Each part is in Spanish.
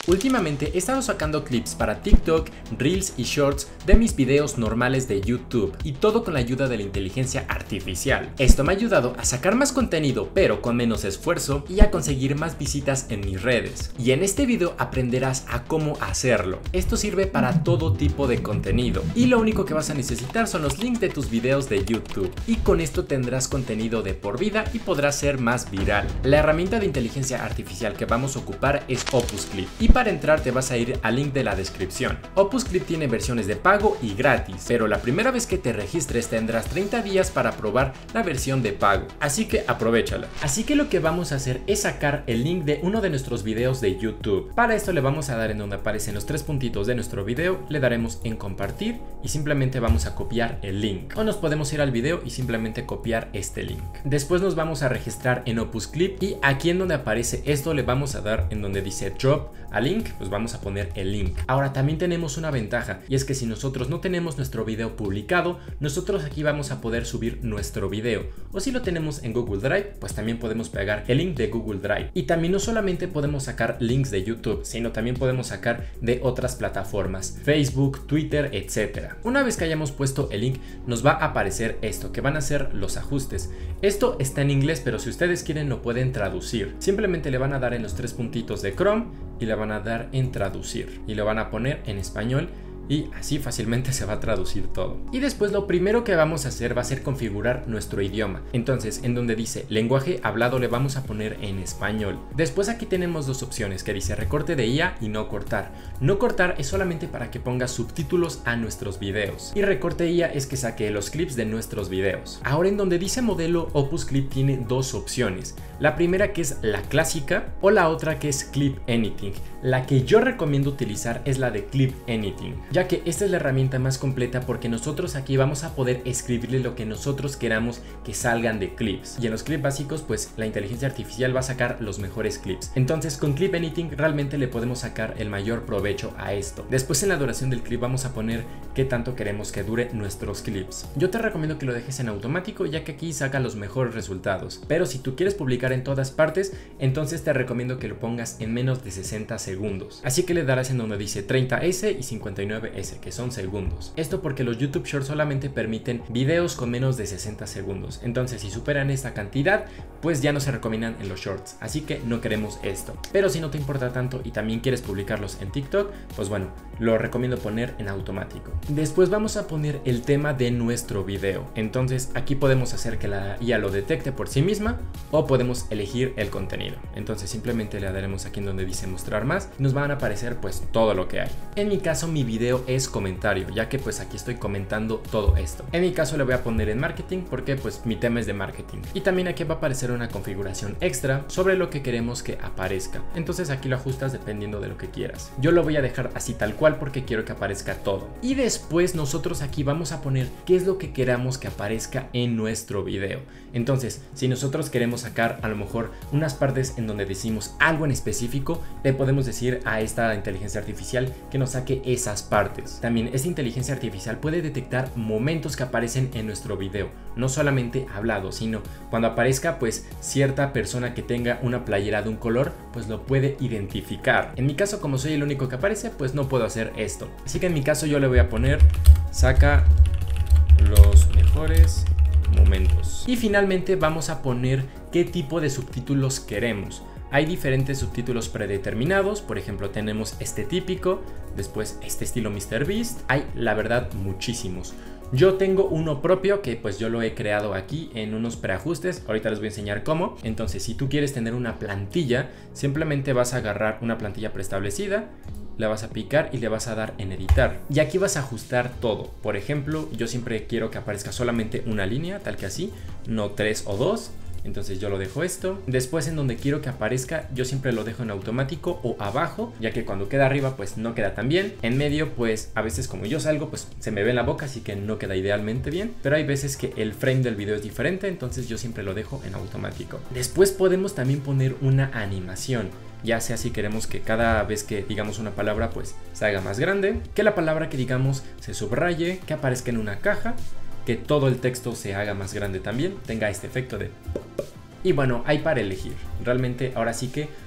Últimamente he estado sacando clips para TikTok, Reels y Shorts de mis videos normales de YouTube y todo con la ayuda de la inteligencia artificial. Esto me ha ayudado a sacar más contenido pero con menos esfuerzo y a conseguir más visitas en mis redes. Y en este video aprenderás a cómo hacerlo. Esto sirve para todo tipo de contenido y lo único que vas a necesitar son los links de tus videos de YouTube y con esto tendrás contenido de por vida y podrás ser más viral. La herramienta de inteligencia artificial que vamos a ocupar es Opus Clip y para entrar te vas a ir al link de la descripción. Opus Clip tiene versiones de pago y gratis, pero la primera vez que te registres tendrás 30 días para probar la versión de pago, así que aprovéchala. Así que lo que vamos a hacer es sacar el link de uno de nuestros videos de YouTube. Para esto le vamos a dar en donde aparecen los tres puntitos de nuestro video, le daremos en compartir y simplemente vamos a copiar el link. O nos podemos ir al video y simplemente copiar este link. Después nos vamos a registrar en Opus Clip y aquí en donde aparece esto le vamos a dar en donde dice drop a link, pues vamos a poner el link. Ahora también tenemos una ventaja y es que si nosotros no tenemos nuestro video publicado, nosotros aquí vamos a poder subir nuestro video, o si lo tenemos en Google Drive, pues también podemos pegar el link de Google Drive. Y también no solamente podemos sacar links de YouTube, sino también podemos sacar de otras plataformas, Facebook, Twitter, etc. Una vez que hayamos puesto el link, nos va a aparecer esto, que van a ser los ajustes. Esto está en inglés, pero si ustedes quieren lo pueden traducir. Simplemente le van a dar en los tres puntitos de Chrome y le van a dar en traducir y lo van a poner en español y así fácilmente se va a traducir todo. Y después lo primero que vamos a hacer va a ser configurar nuestro idioma. Entonces en donde dice lenguaje hablado le vamos a poner en español. Después aquí tenemos dos opciones que dice recorte de IA y no cortar. No cortar es solamente para que ponga subtítulos a nuestros videos y recorte IA es que saque los clips de nuestros videos. Ahora en donde dice modelo, Opus Clip tiene dos opciones. La primera que es la clásica o la otra que es Clip Anything. La que yo recomiendo utilizar es la de Clip Anything, ya que esta es la herramienta más completa porque nosotros aquí vamos a poder escribirle lo que nosotros queramos que salgan de clips. Y en los clips básicos pues la inteligencia artificial va a sacar los mejores clips. Entonces con Clip Anything realmente le podemos sacar el mayor provecho a esto. Después en la duración del clip vamos a poner qué tanto queremos que dure nuestros clips. Yo te recomiendo que lo dejes en automático ya que aquí saca los mejores resultados. Pero si tú quieres publicar en todas partes, entonces te recomiendo que lo pongas en menos de 60 segundos. Así que le darás en donde dice 30S y 59S, que son segundos. Esto porque los YouTube Shorts solamente permiten videos con menos de 60 segundos. Entonces si superan esta cantidad, pues ya no se recomiendan en los Shorts. Así que no queremos esto. Pero si no te importa tanto y también quieres publicarlos en TikTok, pues bueno, lo recomiendo poner en automático. Después vamos a poner el tema de nuestro video. Entonces aquí podemos hacer que la IA lo detecte por sí misma o podemos elegir el contenido. Entonces simplemente le daremos aquí en donde dice mostrar más y nos van a aparecer pues todo lo que hay. En mi caso mi video es comentario, ya que pues aquí estoy comentando todo esto. En mi caso le voy a poner en marketing porque pues mi tema es de marketing. Y también aquí va a aparecer una configuración extra sobre lo que queremos que aparezca. Entonces aquí lo ajustas dependiendo de lo que quieras. Yo lo voy a dejar así tal cual porque quiero que aparezca todo. Y después nosotros aquí vamos a poner qué es lo que queramos que aparezca en nuestro video. Entonces si nosotros queremos sacar a lo mejor unas partes en donde decimos algo en específico, le podemos decir a esta inteligencia artificial que nos saque esas partes. También esta inteligencia artificial puede detectar momentos que aparecen en nuestro video, no solamente hablado, sino cuando aparezca pues cierta persona que tenga una playera de un color, pues lo puede identificar. En mi caso, como soy el único que aparece, pues no puedo hacer esto. Así que en mi caso yo le voy a poner saca los mejores momentos. Y finalmente vamos a poner qué tipo de subtítulos queremos. Hay diferentes subtítulos predeterminados, por ejemplo tenemos este típico, después este estilo MrBeast, hay la verdad muchísimos. Yo tengo uno propio que pues yo lo he creado aquí en unos preajustes, ahorita les voy a enseñar cómo. Entonces si tú quieres tener una plantilla, simplemente vas a agarrar una plantilla preestablecida, la vas a picar y le vas a dar en editar. Y aquí vas a ajustar todo. Por ejemplo, yo siempre quiero que aparezca solamente una línea, tal que así, no 3 o 2. Entonces yo lo dejo esto. Después en donde quiero que aparezca, yo siempre lo dejo en automático o abajo, ya que cuando queda arriba pues no queda tan bien. En medio pues a veces como yo salgo pues se me ve en la boca, así que no queda idealmente bien. Pero hay veces que el frame del video es diferente, entonces yo siempre lo dejo en automático. Después podemos también poner una animación. Ya sea si queremos que cada vez que digamos una palabra pues se haga más grande, que la palabra que digamos se subraye, que aparezca en una caja, que todo el texto se haga más grande también, tenga este efecto de... Y bueno, hay para elegir. Realmente ahora sí que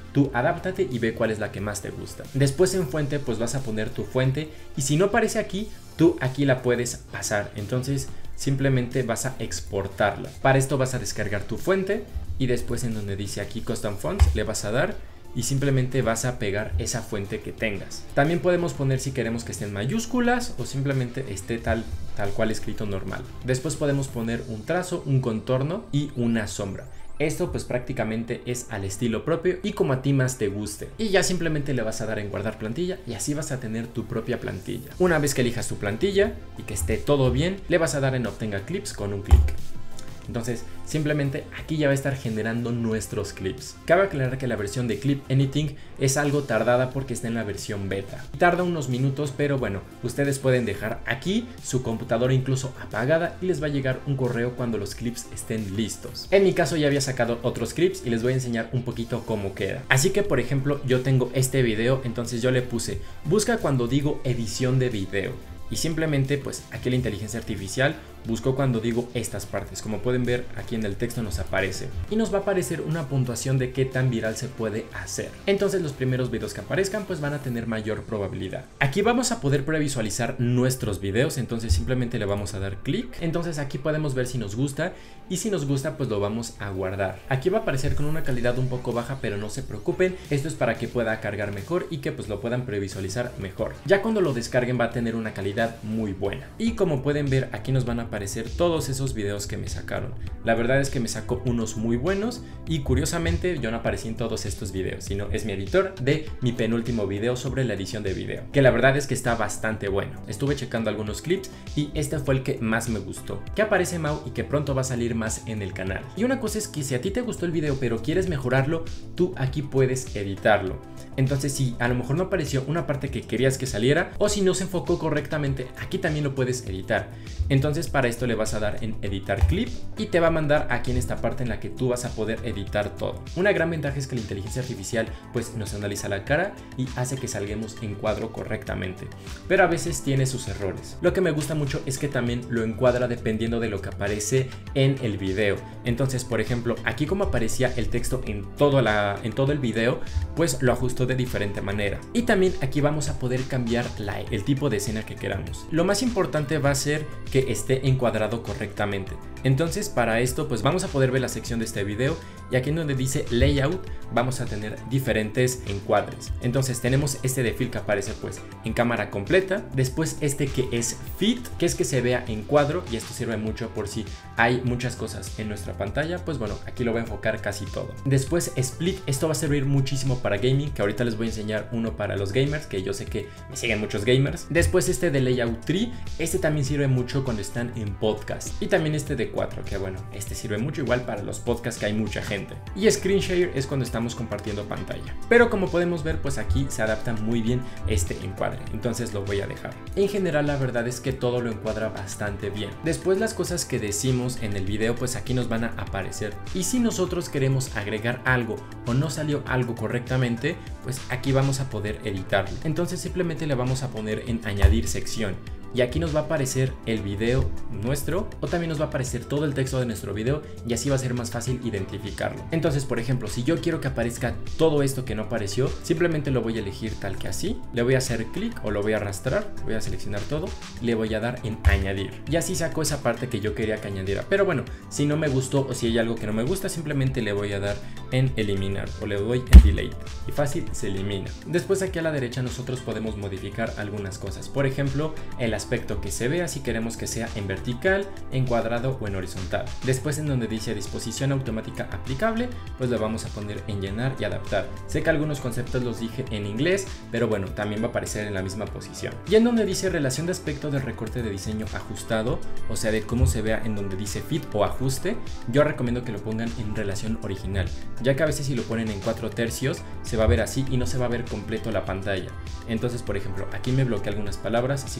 tú adáptate y ve cuál es la que más te gusta. Después en fuente pues vas a poner tu fuente y si no aparece aquí, tú aquí la puedes pasar. Entonces simplemente vas a exportarla. Para esto vas a descargar tu fuente y después en donde dice aquí Custom Fonts le vas a dar y simplemente vas a pegar esa fuente que tengas. También podemos poner si queremos que esté en mayúsculas o simplemente esté tal cual escrito normal. Después podemos poner un trazo, un contorno y una sombra. Esto pues prácticamente es al estilo propio y como a ti más te guste. Y ya simplemente le vas a dar en guardar plantilla y así vas a tener tu propia plantilla. Una vez que elijas tu plantilla y que esté todo bien, le vas a dar en obtenga clips con un clic. Entonces simplemente aquí ya va a estar generando nuestros clips. Cabe aclarar que la versión de Clip Anything es algo tardada porque está en la versión beta. Tarda unos minutos, pero bueno, ustedes pueden dejar aquí su computadora incluso apagada y les va a llegar un correo cuando los clips estén listos. En mi caso ya había sacado otros clips y les voy a enseñar un poquito cómo queda. Así que por ejemplo yo tengo este video, entonces yo le puse busca cuando digo edición de video. Y simplemente pues aquí la inteligencia artificial buscó cuando digo estas partes. Como pueden ver aquí en el texto nos aparece y nos va a aparecer una puntuación de qué tan viral se puede hacer. Entonces los primeros videos que aparezcan pues van a tener mayor probabilidad. Aquí vamos a poder previsualizar nuestros videos, entonces simplemente le vamos a dar clic. Entonces aquí podemos ver si nos gusta y si nos gusta pues lo vamos a guardar. Aquí va a aparecer con una calidad un poco baja, pero no se preocupen, esto es para que pueda cargar mejor y que pues lo puedan previsualizar mejor. Ya cuando lo descarguen va a tener una calidad muy buena. Y como pueden ver aquí nos van a aparecer todos esos videos que me sacaron. La verdad es que me sacó unos muy buenos y curiosamente yo no aparecí en todos estos videos, sino es mi editor de mi penúltimo video sobre la edición de video, que la verdad es que está bastante bueno. Estuve checando algunos clips y este fue el que más me gustó, que aparece Mau y que pronto va a salir más en el canal. Y una cosa es que si a ti te gustó el video pero quieres mejorarlo, tú aquí puedes editarlo. Entonces si a lo mejor no apareció una parte que querías que saliera o si no se enfocó correctamente, aquí también lo puedes editar. Entonces para esto le vas a dar en editar clip y te va a mandar aquí en esta parte en la que tú vas a poder editar todo. Una gran ventaja es que la inteligencia artificial pues nos analiza la cara y hace que salguemos en cuadro correctamente, pero a veces tiene sus errores. Lo que me gusta mucho es que también lo encuadra dependiendo de lo que aparece en el video. Entonces por ejemplo aquí como aparecía el texto en todo el video, pues lo ajustó de diferente manera. Y también aquí vamos a poder cambiar el tipo de escena que queramos. Lo más importante va a ser que esté encuadrado correctamente. Entonces para esto pues vamos a poder ver la sección de este video y aquí en donde dice layout vamos a tener diferentes encuadres. Entonces tenemos este de fill que aparece pues en cámara completa, después este que es fit, que es que se vea en cuadro, y esto sirve mucho por si hay muchas cosas en nuestra pantalla, pues bueno, aquí lo voy a enfocar casi todo. Después split, esto va a servir muchísimo para gaming, que ahorita les voy a enseñar uno para los gamers, que yo sé que me siguen muchos gamers. Después este de layout tree, este también sirve mucho cuando están en podcast, y también este de 4, que bueno, este sirve mucho igual para los podcasts que hay mucha gente. Y screen share es cuando estamos compartiendo pantalla, pero como podemos ver pues aquí se adapta muy bien este encuadre, entonces lo voy a dejar. En general la verdad es que todo lo encuadra bastante bien. Después las cosas que decimos en el video pues aquí nos van a aparecer, y si nosotros queremos agregar algo o no salió algo correctamente, pues aquí vamos a poder editarlo. Entonces simplemente le vamos a poner en añadir sección y aquí nos va a aparecer el video nuestro, o también nos va a aparecer todo el texto de nuestro video, y así va a ser más fácil identificarlo. Entonces por ejemplo, si yo quiero que aparezca todo esto que no apareció, simplemente lo voy a elegir tal que así, le voy a hacer clic o lo voy a arrastrar, voy a seleccionar todo, le voy a dar en añadir y así saco esa parte que yo quería que añadiera. Pero bueno, si no me gustó o si hay algo que no me gusta, simplemente le voy a dar en eliminar o le doy en delete y fácil se elimina. Después aquí a la derecha nosotros podemos modificar algunas cosas, por ejemplo el aspecto que se vea, si queremos que sea en vertical, en cuadrado o en horizontal. Después en donde dice disposición automática aplicable, pues le vamos a poner en llenar y adaptar. Sé que algunos conceptos los dije en inglés, pero bueno, también va a aparecer en la misma posición. Y en donde dice relación de aspecto del recorte de diseño ajustado, o sea de cómo se vea en donde dice fit o ajuste, yo recomiendo que lo pongan en relación original, ya que a veces si lo ponen en 4/3 se va a ver así y no se va a ver completo la pantalla. Entonces por ejemplo aquí me bloquea algunas palabras, así que le voy a dejar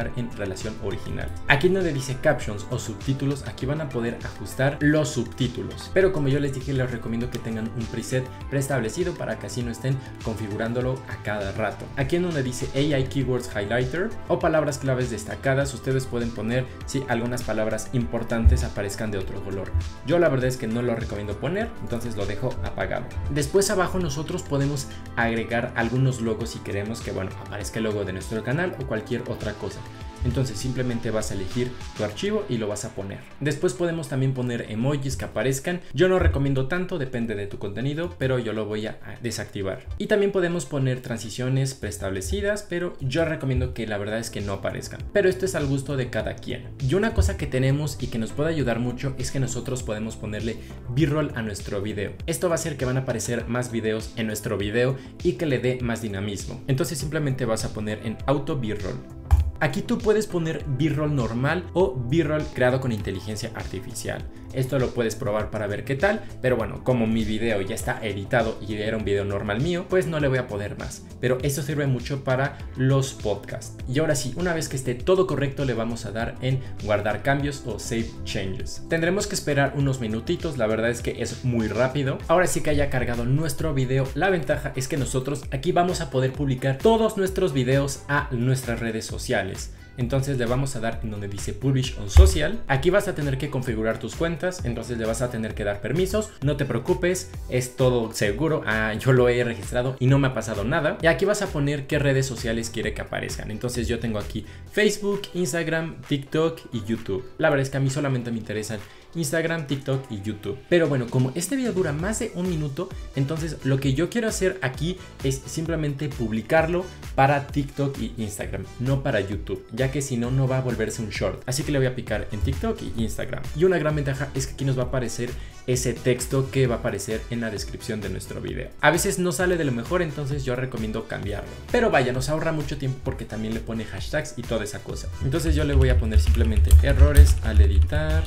colocar en relación original. Aquí donde dice captions o subtítulos, aquí van a poder ajustar los subtítulos, pero como yo les dije, les recomiendo que tengan un preset preestablecido para que así no estén configurándolo a cada rato. Aquí en donde dice AI Keywords Highlighter o palabras claves destacadas, ustedes pueden poner si algunas palabras importantes aparezcan de otro color. Yo la verdad es que no lo recomiendo poner, entonces lo dejo apagado. Después abajo nosotros podemos agregar algunos logos si queremos que, bueno, aparezca el logo de nuestro canal o cualquier otra cosa. Entonces simplemente vas a elegir tu archivo y lo vas a poner. Después podemos también poner emojis que aparezcan. Yo no recomiendo tanto, depende de tu contenido, pero yo lo voy a desactivar. Y también podemos poner transiciones preestablecidas, pero yo recomiendo que la verdad es que no aparezcan. Pero esto es al gusto de cada quien. Y una cosa que tenemos y que nos puede ayudar mucho es que nosotros podemos ponerle B-roll a nuestro video. Esto va a hacer que van a aparecer más videos en nuestro video y que le dé más dinamismo. Entonces simplemente vas a poner en auto B-roll. Aquí tú puedes poner B-roll normal o B-roll creado con inteligencia artificial. Esto lo puedes probar para ver qué tal, pero bueno, como mi video ya está editado y era un video normal mío, pues no le voy a poner más. Pero esto sirve mucho para los podcasts. Y ahora sí, una vez que esté todo correcto, le vamos a dar en guardar cambios o save changes. Tendremos que esperar unos minutitos, la verdad es que es muy rápido. Ahora sí que haya cargado nuestro video, la ventaja es que nosotros aquí vamos a poder publicar todos nuestros videos a nuestras redes sociales. Entonces le vamos a dar en donde dice Publish on Social. Aquí vas a tener que configurar tus cuentas, entonces le vas a tener que dar permisos. No te preocupes, es todo seguro. Yo lo he registrado y no me ha pasado nada. Y aquí vas a poner qué redes sociales quiere que aparezcan. Entonces yo tengo aquí Facebook, Instagram, TikTok y YouTube. La verdad es que a mí solamente me interesan Instagram, TikTok y YouTube. Pero bueno, como este video dura más de un minuto, entonces lo que yo quiero hacer aquí es simplemente publicarlo para TikTok y Instagram, no para YouTube, ya que si no, no va a volverse un short. Así que le voy a picar en TikTok y Instagram. Y una gran ventaja es que aquí nos va a aparecer ese texto que va a aparecer en la descripción de nuestro video. A veces no sale de lo mejor, entonces yo recomiendo cambiarlo. Pero vaya, nos ahorra mucho tiempo porque también le pone hashtags y toda esa cosa. Entonces yo le voy a poner simplemente errores al editar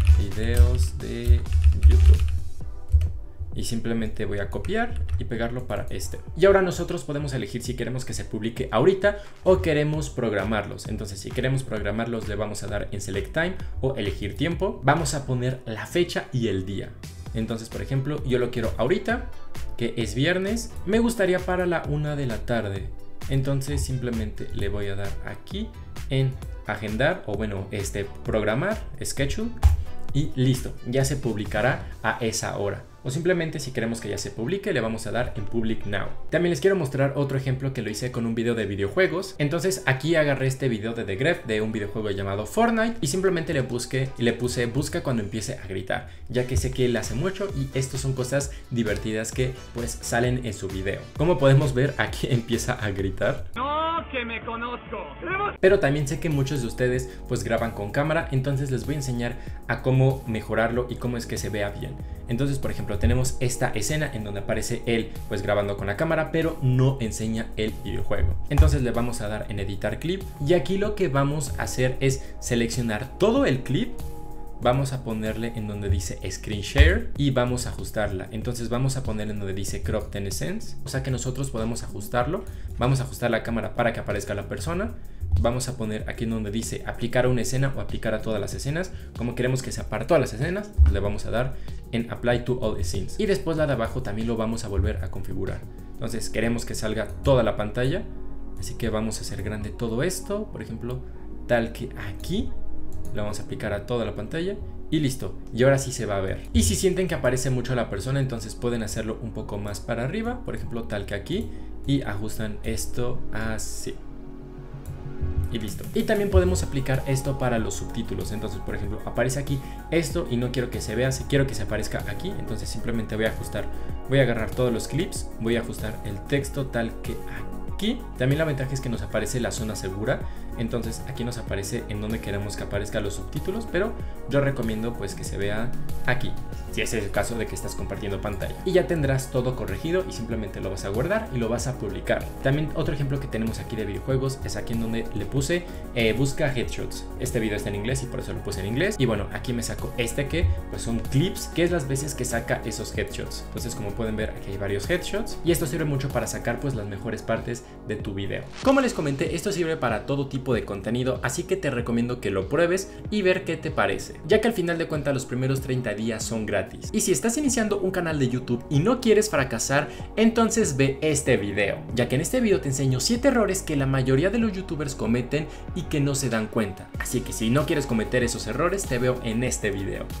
videos de YouTube. Y simplemente voy a copiar y pegarlo para este. Y ahora nosotros podemos elegir si queremos que se publique ahorita o queremos programarlos. Entonces si queremos programarlos le vamos a dar en Select Time o elegir tiempo. Vamos a poner la fecha y el día. Entonces por ejemplo yo lo quiero ahorita, que es viernes. Me gustaría para la 1 de la tarde. Entonces simplemente le voy a dar aquí en agendar o bueno, programar, schedule. Y listo, ya se publicará a esa hora. O simplemente si queremos que ya se publique, le vamos a dar en Public Now. También les quiero mostrar otro ejemplo que lo hice con un video de videojuegos. Entonces aquí agarré este video de The Gref de un videojuego llamado Fortnite y simplemente le puse busca cuando empiece a gritar, ya que sé que él hace mucho y estos son cosas divertidas que pues salen en su video. Como podemos ver, aquí empieza a gritar. ¡No, que me conozco! Pero también sé que muchos de ustedes pues graban con cámara, entonces les voy a enseñar a cómo mejorarlo y cómo es que se vea bien. Entonces, por ejemplo, tenemos esta escena en donde aparece él pues grabando con la cámara, pero no enseña el videojuego. Entonces le vamos a dar en editar clip y aquí lo que vamos a hacer es seleccionar todo el clip. Vamos a ponerle en donde dice Screen Share y vamos a ajustarla. Entonces vamos a poner en donde dice Crop 10 Cents. O sea que nosotros podemos ajustarlo. Vamos a ajustar la cámara para que aparezca la persona. Vamos a poner aquí en donde dice aplicar a una escena o aplicar a todas las escenas. Como queremos que sea para todas las escenas, le vamos a dar en Apply to All Scenes. Y después la de abajo también lo vamos a volver a configurar. Entonces queremos que salga toda la pantalla. Así que vamos a hacer grande todo esto. Por ejemplo, tal que aquí. Le vamos a aplicar a toda la pantalla y listo, y ahora sí se va a ver. Y si sienten que aparece mucho la persona, entonces pueden hacerlo un poco más para arriba, por ejemplo tal que aquí, y ajustan esto así. Y listo. Y también podemos aplicar esto para los subtítulos. Entonces por ejemplo aparece aquí esto y no quiero que se vea, quiero que se aparezca aquí. Entonces simplemente voy a ajustar, voy a agarrar todos los clips, voy a ajustar el texto tal que aquí. También la ventaja es que nos aparece la zona segura. Entonces aquí nos aparece en donde queremos que aparezcan los subtítulos, pero yo recomiendo pues que se vea aquí, si ese es el caso de que estás compartiendo pantalla. Y ya tendrás todo corregido y simplemente lo vas a guardar y lo vas a publicar. También otro ejemplo que tenemos aquí de videojuegos es aquí en donde le puse busca headshots. Este video está en inglés y por eso lo puse en inglés. Y bueno, aquí me saco que pues son clips, que es las veces que saca esos headshots. Entonces como pueden ver aquí hay varios headshots y esto sirve mucho para sacar pues las mejores partes de tu video. Como les comenté, esto sirve para todo tipo de contenido, así que te recomiendo que lo pruebes y ver qué te parece, ya que al final de cuentas los primeros 30 días son gratis. Y si estás iniciando un canal de YouTube y no quieres fracasar, entonces ve este video, ya que en este video te enseño 7 errores que la mayoría de los youtubers cometen y que no se dan cuenta. Así que si no quieres cometer esos errores, te veo en este video.